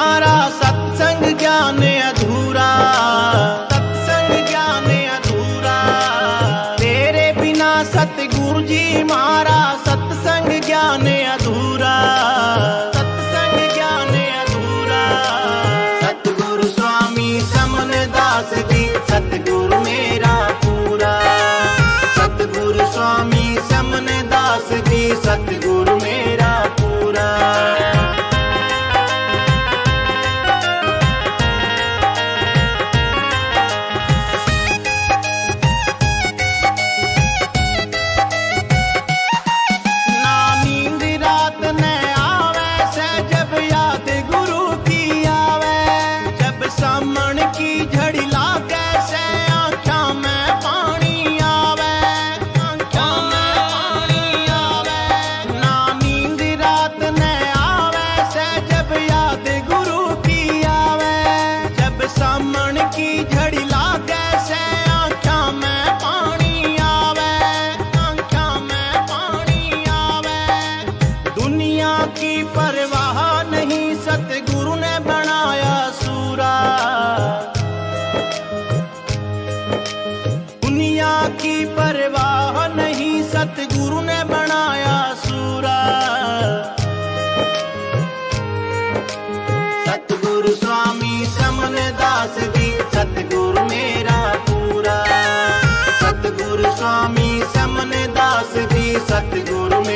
मारा सत्संग ज्ञान अधूरा, सत्संग ज्ञान अधूरा। तेरे बिना सतगुरु जी मारा सत्संग ज्ञान अधूरा, सत्संग ज्ञान अधूरा। सतगुरु स्वामी समन दास जी सतगुरु मेरा पूरा, सतगुरु स्वामी समन दास जी सतगुरु मेरा पूरा। सतगुरु ने बनाया सूरा, सतगुरु स्वामी समन दास जी सतगुरु मेरा पूरा, सतगुरु स्वामी समन दास जी सतगुरु